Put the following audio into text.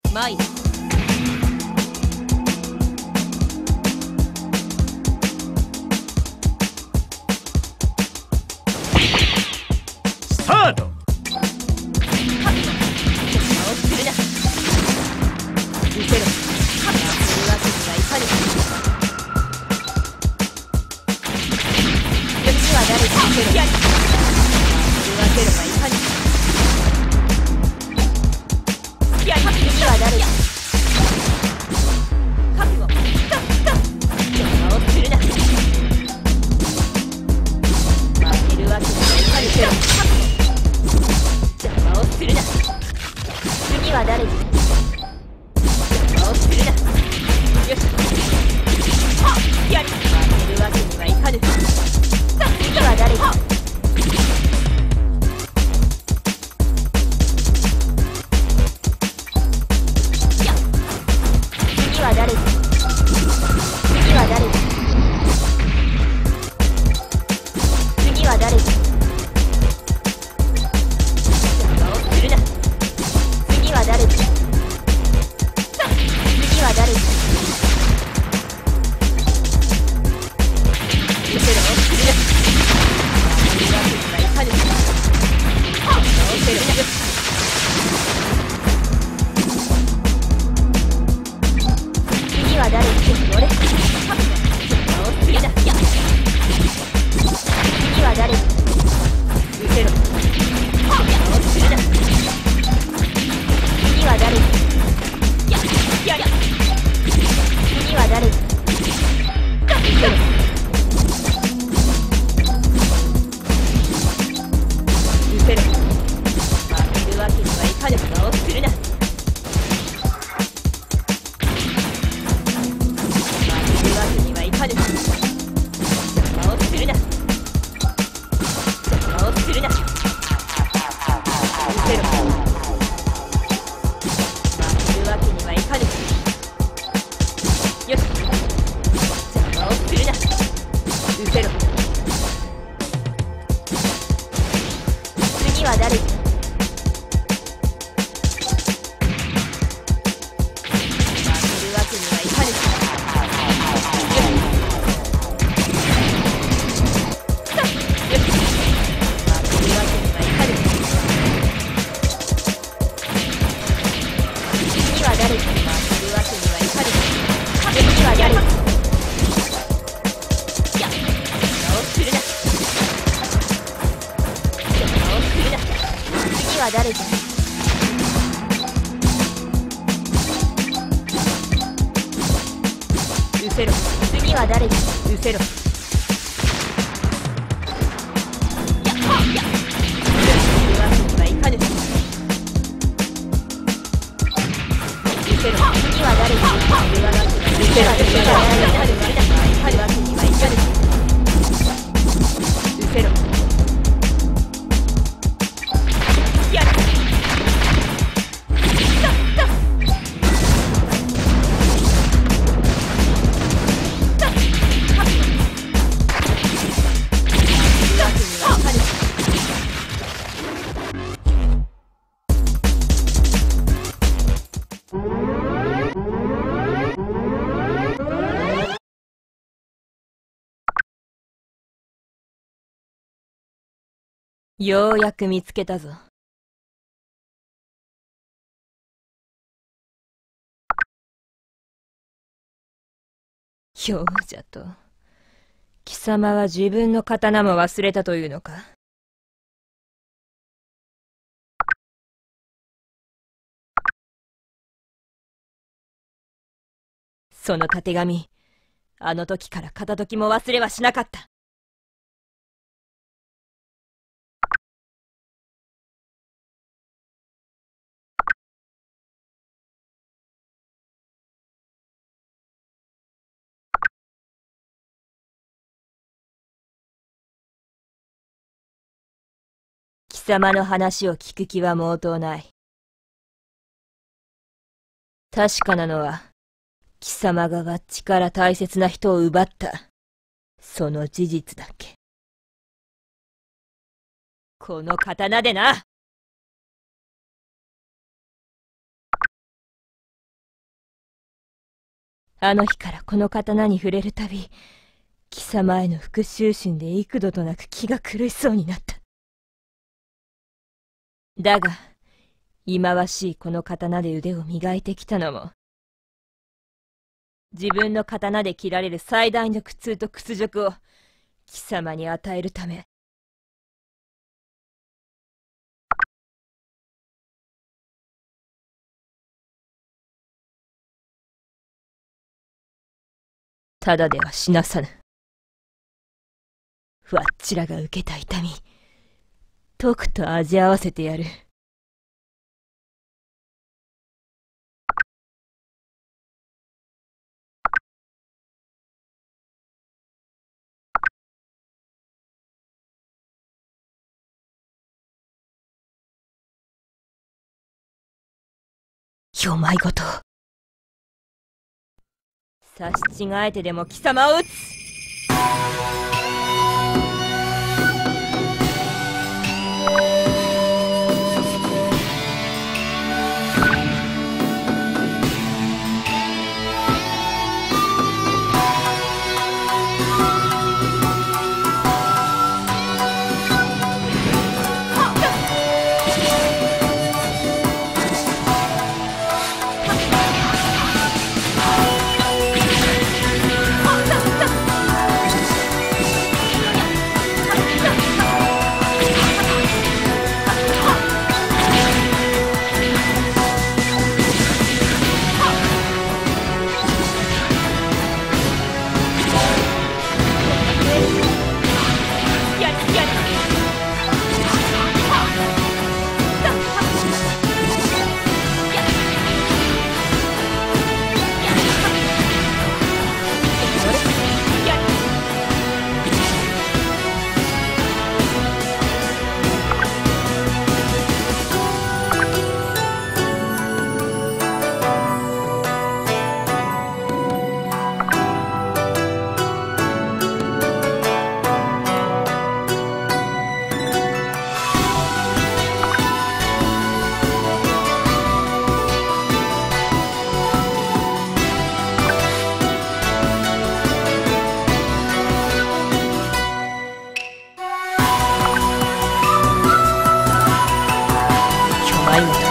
参る。 スタート。 邪魔をするな。見せろ。負けるわけにはいかぬ。次は誰か見せろ。やる。負けるわけにはいかぬ。やる。次は誰だ。覚悟。邪魔をするな。負けるわけにはいかぬ。邪魔をするな。次は誰だ。邪魔をするな。よし。はっ、やる。負けるわけにはいかぬ。次は誰だ。次は誰だ。次は誰だ。次は誰だ。邪魔をするな。次は誰だ。次は誰だ。見せろ。するな。負けるわけにはいかぬ。はっ、見せろ。次は誰だ。俺。はっ、邪魔をするな。や。次は誰だ。見せろ。はっ、邪魔をするな。次は誰だ。やや。次は誰だ。見せろ。見せろ。負けるわけにはいかぬ。邪魔をするな。負けるわけにはいかぬ。邪魔をするな。邪魔をするな。見せろ。負けるわけにはいかぬ。よし。邪魔をするな。失せろ。次は誰だ。負けるわけにはいかぬ。よし。よし。負けるわけにはいかぬ。次は誰だ。負けるわけにはいかぬ。次は誰だ。や。邪魔をするな。邪魔をするな。次は誰だ。失せろ。次は誰だ。失せろ。やっはっや。負けるわけにはいかぬ。失せろ。次は誰だ。負けるわけにはいかぬ。失せろ。次は誰だ。負けるわけにはいかぬ。失せろ。やる。ようやく見つけたぞ。強者と、貴様は自分の刀も忘れたというのか。そのたてがみ、あの時から片時も忘れはしなかった。貴様の話を聞く気は毛頭ない。確かなのは、貴様がワッチから大切な人を奪った、その事実だけ。この刀でな。 あの日からこの刀に触れるたび、貴様への復讐心で幾度となく気が狂いそうになった。だが、忌まわしいこの刀で腕を磨いてきたのも、自分の刀で切られる最大の苦痛と屈辱を貴様に与えるため。ただでは死なさぬ。わっちらが受けた痛み、とくと味合わせてやる。よまいごと刺し違えてでも貴様を撃つ。ないのだ。